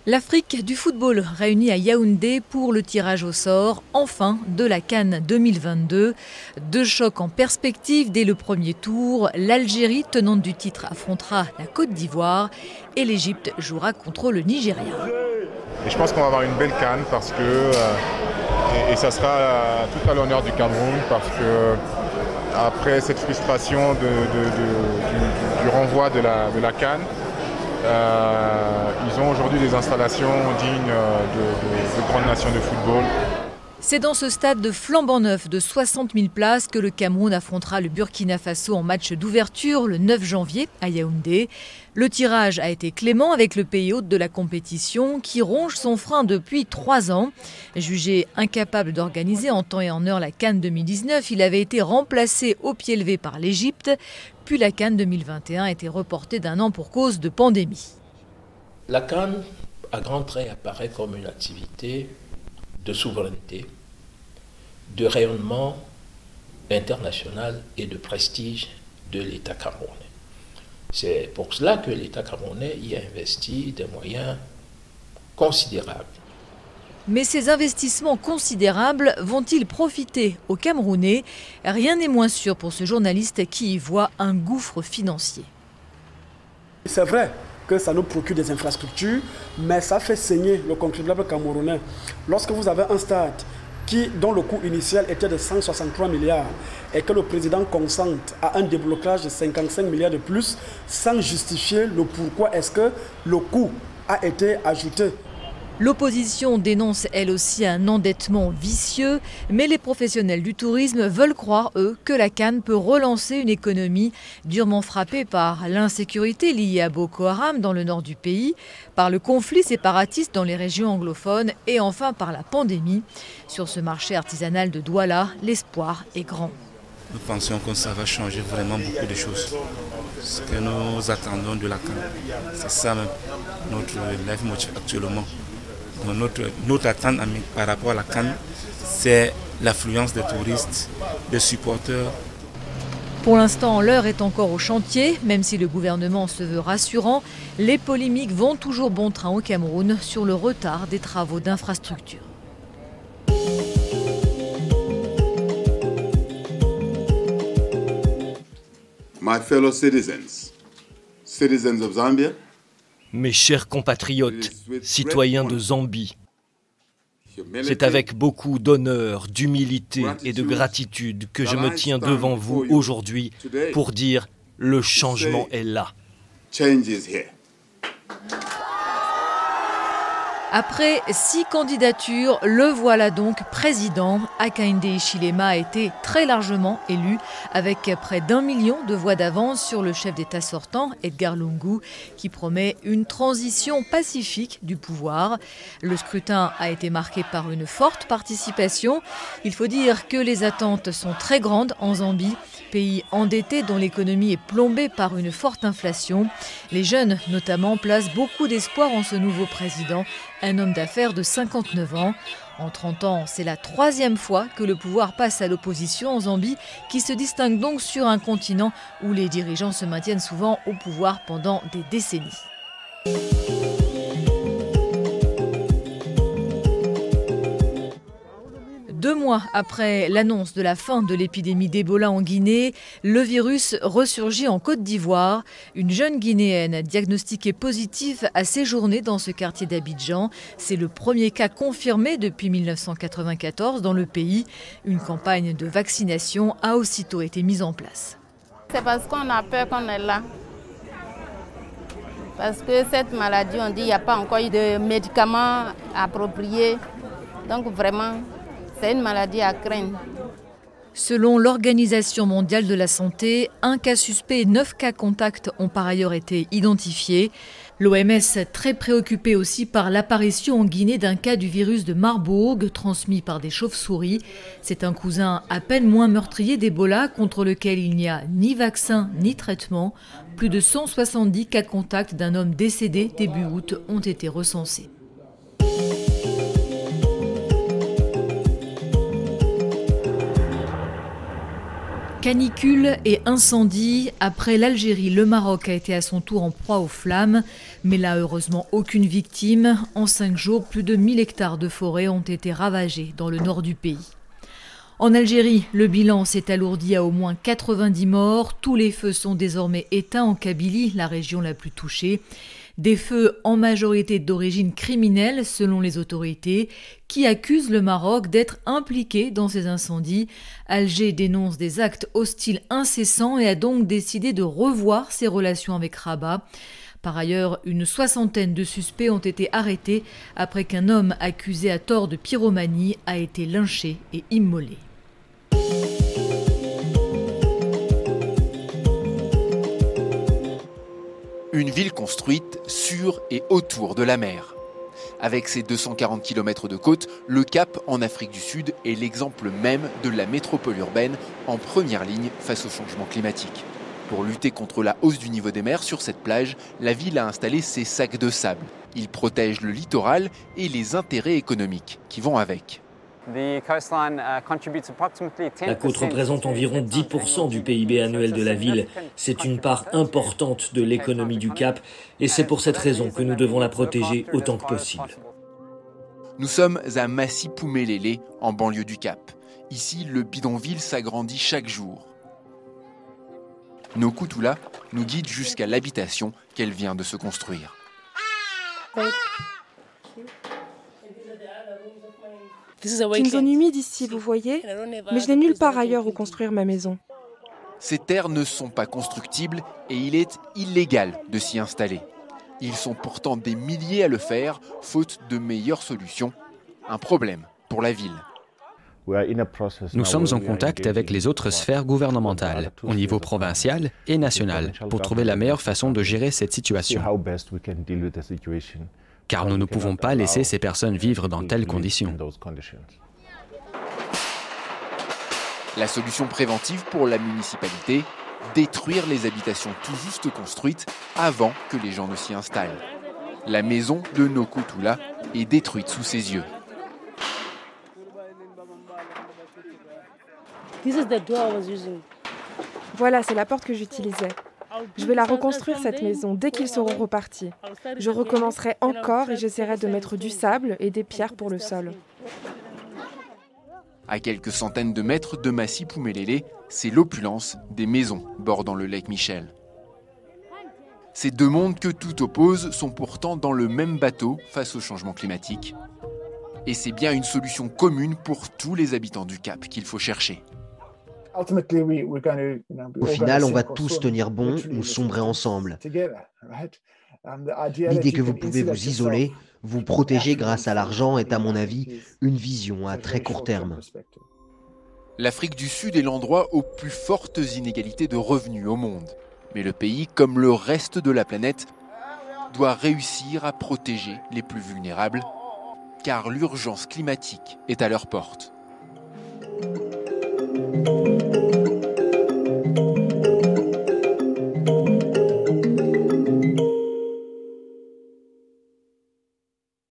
L'Afrique du football réunie à Yaoundé pour le tirage au sort, enfin, de la CAN 2022. Deux chocs en perspective dès le premier tour. L'Algérie, tenante du titre, affrontera la Côte d'Ivoire et l'Égypte jouera contre le Nigeria. Et je pense qu'on va avoir une belle CAN parce que, et ça sera tout à l'honneur du Cameroun parce que après cette frustration du renvoi de la CAN, ils ont aujourd'hui des installations dignes de grandes nations de football. C'est dans ce stade de flambant neuf de 60 000 places que le Cameroun affrontera le Burkina Faso en match d'ouverture le 9 janvier à Yaoundé. Le tirage a été clément avec le pays hôte de la compétition qui ronge son frein depuis 3 ans. Jugé incapable d'organiser en temps et en heure la CAN 2019, il avait été remplacé au pied levé par l'Égypte. Puis la CAN 2021 a été reportée d'1 an pour cause de pandémie. La CAN, à grands traits, apparaît comme une activité de souveraineté, de rayonnement international et de prestige de l'État camerounais. C'est pour cela que l'État camerounais y a investi des moyens considérables. Mais ces investissements considérables vont-ils profiter aux Camerounais? Rien n'est moins sûr pour ce journaliste qui y voit un gouffre financier. C'est vrai que ça nous procure des infrastructures, mais ça fait saigner le contribuable camerounais. Lorsque vous avez un stade dont le coût initial était de 163 milliards et que le président consente à un déblocage de 55 milliards de plus, sans justifier le pourquoi est-ce que le coût a été ajouté. L'opposition dénonce elle aussi un endettement vicieux, mais les professionnels du tourisme veulent croire, eux, que la CAN peut relancer une économie durement frappée par l'insécurité liée à Boko Haram dans le nord du pays, par le conflit séparatiste dans les régions anglophones et enfin par la pandémie. Sur ce marché artisanal de Douala, l'espoir est grand. Nous pensons que ça va changer vraiment beaucoup de choses. Ce que nous attendons de la CAN, c'est ça même, notre life motive actuellement. Notre attente par rapport à la CAN, c'est l'affluence des touristes, des supporters. Pour l'instant, l'heure est encore au chantier. Même si le gouvernement se veut rassurant, les polémiques vont toujours bon train au Cameroun sur le retard des travaux d'infrastructure. My fellow citizens of Zambia. Mes chers compatriotes, citoyens de Zambie, c'est avec beaucoup d'honneur, d'humilité et de gratitude que je me tiens devant vous aujourd'hui pour dire « le changement est là ». Après 6 candidatures, le voilà donc président. Hakainde Hichilema a été très largement élu, avec près d'1 million de voix d'avance sur le chef d'État sortant, Edgar Lungu, qui promet une transition pacifique du pouvoir. Le scrutin a été marqué par une forte participation. Il faut dire que les attentes sont très grandes en Zambie, pays endetté dont l'économie est plombée par une forte inflation. Les jeunes, notamment, placent beaucoup d'espoir en ce nouveau président, un homme d'affaires de 59 ans. En 30 ans, c'est la 3e fois que le pouvoir passe à l'opposition en Zambie, qui se distingue donc sur un continent où les dirigeants se maintiennent souvent au pouvoir pendant des décennies. 2 mois après l'annonce de la fin de l'épidémie d'Ebola en Guinée, le virus ressurgit en Côte d'Ivoire. Une jeune Guinéenne diagnostiquée positive a séjourné dans ce quartier d'Abidjan. C'est le premier cas confirmé depuis 1994 dans le pays. Une campagne de vaccination a aussitôt été mise en place. C'est parce qu'on a peur qu'on est là. Parce que cette maladie, on dit qu'il n'y a pas encore eu de médicaments appropriés. Donc vraiment, c'est une maladie à craindre. Selon l'Organisation mondiale de la santé, 1 cas suspect et 9 cas contacts ont par ailleurs été identifiés. L'OMS, très préoccupée aussi par l'apparition en Guinée d'un cas du virus de Marburg transmis par des chauves-souris. C'est un cousin à peine moins meurtrier d'Ebola contre lequel il n'y a ni vaccin ni traitement. Plus de 170 cas contacts d'un homme décédé début août ont été recensés. Canicule et incendie, après l'Algérie, le Maroc a été à son tour en proie aux flammes, mais là heureusement aucune victime. En 5 jours, plus de 1000 hectares de forêt ont été ravagés dans le nord du pays. En Algérie, le bilan s'est alourdi à au moins 90 morts. Tous les feux sont désormais éteints en Kabylie, la région la plus touchée. Des feux en majorité d'origine criminelle, selon les autorités, qui accusent le Maroc d'être impliqué dans ces incendies. Alger dénonce des actes hostiles incessants et a donc décidé de revoir ses relations avec Rabat. Par ailleurs, une 60aine de suspects ont été arrêtés après qu'un homme accusé à tort de pyromanie a été lynché et immolé. Une ville construite sur et autour de la mer. Avec ses 240 km de côte, le Cap en Afrique du Sud est l'exemple même de la métropole urbaine en première ligne face au changement climatique. Pour lutter contre la hausse du niveau des mers sur cette plage, la ville a installé ses sacs de sable. Ils protègent le littoral et les intérêts économiques qui vont avec. La côte représente environ 10% du PIB annuel de la ville. C'est une part importante de l'économie du Cap et c'est pour cette raison que nous devons la protéger autant que possible. Nous sommes à Massi-Poumelele, en banlieue du Cap. Ici, le bidonville s'agrandit chaque jour. Nokoutoula nous guide jusqu'à l'habitation qu'elle vient de se construire. C'est une zone humide ici, vous voyez, mais je n'ai nulle part ailleurs où construire ma maison. Ces terres ne sont pas constructibles et il est illégal de s'y installer. Ils sont pourtant des milliers à le faire, faute de meilleures solutions. Un problème pour la ville. Nous sommes en contact avec les autres sphères gouvernementales, au niveau provincial et national, pour trouver la meilleure façon de gérer cette situation. Car nous ne pouvons pas laisser ces personnes vivre dans telles conditions. La solution préventive pour la municipalité, détruire les habitations tout juste construites avant que les gens ne s'y installent. La maison de Nokoutoula est détruite sous ses yeux. Voilà, c'est la porte que j'utilisais. Je vais la reconstruire, cette maison, dès qu'ils seront repartis. Je recommencerai encore et j'essaierai de mettre du sable et des pierres pour le sol. À quelques centaines de mètres de Massi-Poumelele, c'est l'opulence des maisons bordant le lac Michel. Ces deux mondes que tout oppose sont pourtant dans le même bateau face au changement climatique. Et c'est bien une solution commune pour tous les habitants du Cap qu'il faut chercher. Au final, on va tous tenir bon ou sombrer ensemble. L'idée que vous pouvez vous isoler, vous protéger grâce à l'argent est, à mon avis, une vision à très court terme. L'Afrique du Sud est l'endroit aux plus fortes inégalités de revenus au monde. Mais le pays, comme le reste de la planète, doit réussir à protéger les plus vulnérables, car l'urgence climatique est à leur porte.